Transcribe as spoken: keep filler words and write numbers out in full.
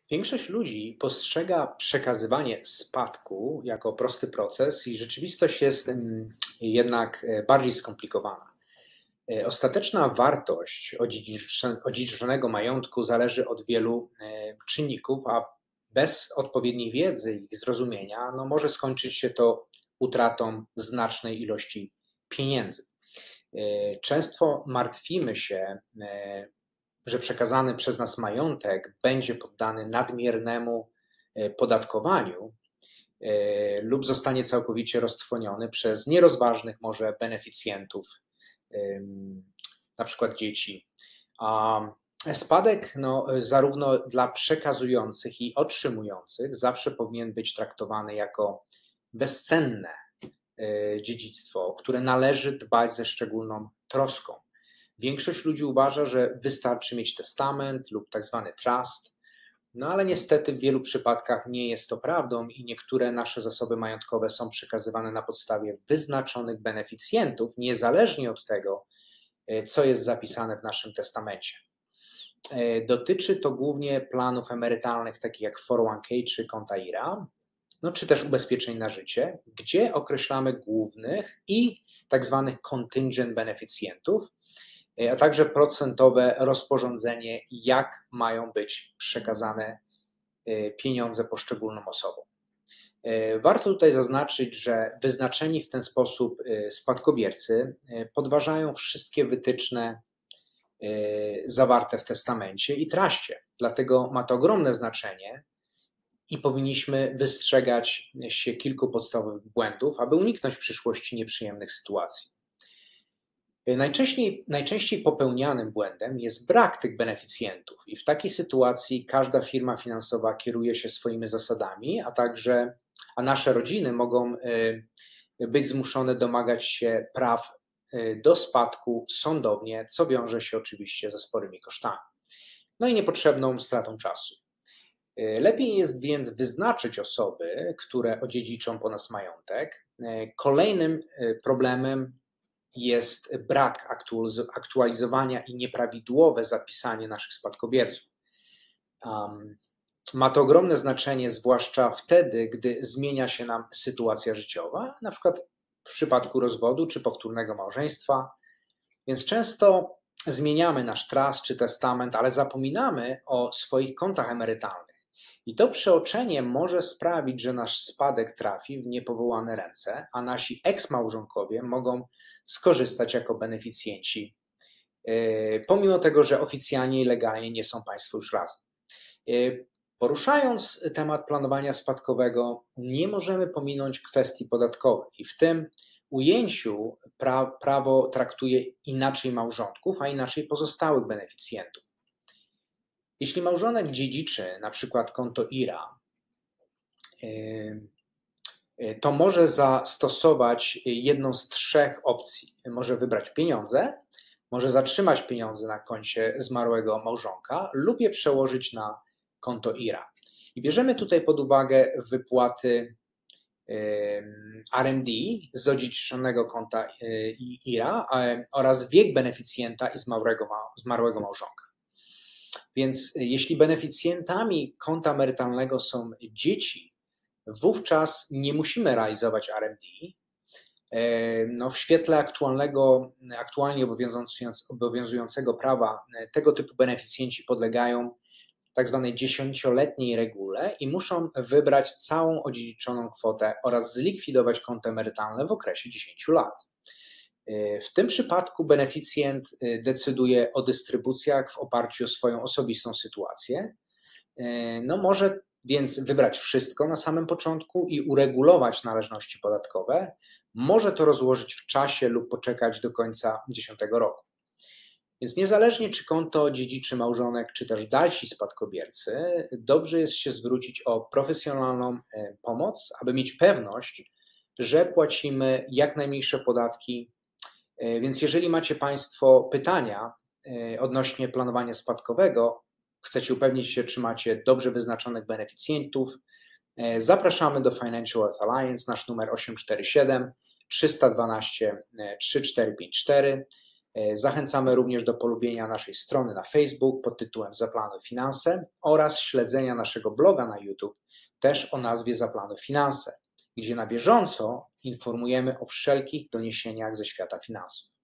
Większość ludzi postrzega przekazywanie spadku jako prosty proces i rzeczywistość jest mm, jednak e, bardziej skomplikowana. E, Ostateczna wartość odziedzicze- odziedziczonego majątku zależy od wielu e, czynników, a bez odpowiedniej wiedzy i ich zrozumienia no, może skończyć się to utratą znacznej ilości pieniędzy. E, Często martwimy się, e, że przekazany przez nas majątek będzie poddany nadmiernemu e, podatkowaniu e, lub zostanie całkowicie roztrwoniony przez nierozważnych może beneficjentów, na przykład dzieci. A spadek no, zarówno dla przekazujących i otrzymujących zawsze powinien być traktowany jako bezcenne e, dziedzictwo, o które należy dbać ze szczególną troską. Większość ludzi uważa, że wystarczy mieć testament lub tak zwany trust, no ale niestety w wielu przypadkach nie jest to prawdą i niektóre nasze zasoby majątkowe są przekazywane na podstawie wyznaczonych beneficjentów, niezależnie od tego, e, co jest zapisane w naszym testamencie. E, Dotyczy to głównie planów emerytalnych takich jak cztery jeden k czy konta I R A, no czy też ubezpieczeń na życie, gdzie określamy głównych i tak zwanych contingent beneficjentów, a także procentowe rozporządzenie, jak mają być przekazane pieniądze poszczególnym osobom. Warto tutaj zaznaczyć, że wyznaczeni w ten sposób spadkobiercy podważają wszystkie wytyczne zawarte w testamencie i truście. Dlatego ma to ogromne znaczenie i powinniśmy wystrzegać się kilku podstawowych błędów, aby uniknąć w przyszłości nieprzyjemnych sytuacji. Najczęściej, najczęściej popełnianym błędem jest brak tych beneficjentów i w takiej sytuacji każda firma finansowa kieruje się swoimi zasadami, a także a nasze rodziny mogą być zmuszone domagać się praw do spadku sądownie, co wiąże się oczywiście ze sporymi kosztami, no i niepotrzebną stratą czasu. Lepiej jest więc wyznaczyć osoby, które odziedziczą po nas majątek. Kolejnym problemem jest brak aktualizowania i nieprawidłowe zapisanie naszych spadkobierców. Um, ma to ogromne znaczenie, zwłaszcza wtedy, gdy zmienia się nam sytuacja życiowa, na przykład w przypadku rozwodu czy powtórnego małżeństwa, więc często zmieniamy nasz trust czy testament, ale zapominamy o swoich kontach emerytalnych. I to przeoczenie może sprawić, że nasz spadek trafi w niepowołane ręce, a nasi eks-małżonkowie mogą skorzystać jako beneficjenci, pomimo tego, że oficjalnie i legalnie nie są Państwo już razem. Poruszając temat planowania spadkowego, nie możemy pominąć kwestii podatkowej i w tym ujęciu pra, prawo traktuje inaczej małżonków, a inaczej pozostałych beneficjentów. Jeśli małżonek dziedziczy na przykład konto I R A, to może zastosować jedną z trzech opcji. Może wybrać pieniądze, może zatrzymać pieniądze na koncie zmarłego małżonka lub je przełożyć na konto I R A. I bierzemy tutaj pod uwagę wypłaty R M D z odziedziczonego konta I R A oraz wiek beneficjenta i zmarłego, zmarłego małżonka. Więc jeśli beneficjentami konta emerytalnego są dzieci, wówczas nie musimy realizować R M D. No, w świetle aktualnego, aktualnie obowiązującego prawa tego typu beneficjenci podlegają tak zwanej dziesięcioletniej regule i muszą wybrać całą odziedziczoną kwotę oraz zlikwidować konto emerytalne w okresie dziesięciu lat. W tym przypadku beneficjent decyduje o dystrybucjach w oparciu o swoją osobistą sytuację. No, może więc wybrać wszystko na samym początku i uregulować należności podatkowe. Może to rozłożyć w czasie lub poczekać do końca dziesiątego roku. Więc niezależnie czy konto dziedziczy małżonek, czy też dalsi spadkobiercy, dobrze jest się zwrócić o profesjonalną pomoc, aby mieć pewność, że płacimy jak najmniejsze podatki. Więc jeżeli macie Państwo pytania odnośnie planowania spadkowego, chcecie upewnić się, czy macie dobrze wyznaczonych beneficjentów, zapraszamy do Financial Earth Alliance, nasz numer osiem cztery siedem, trzysta dwanaście, trzysta cztery pięć cztery. Zachęcamy również do polubienia naszej strony na Facebook pod tytułem Zaplanuj Finanse oraz śledzenia naszego bloga na YouTube też o nazwie Zaplanuj Finanse, gdzie na bieżąco informujemy o wszelkich doniesieniach ze świata finansów.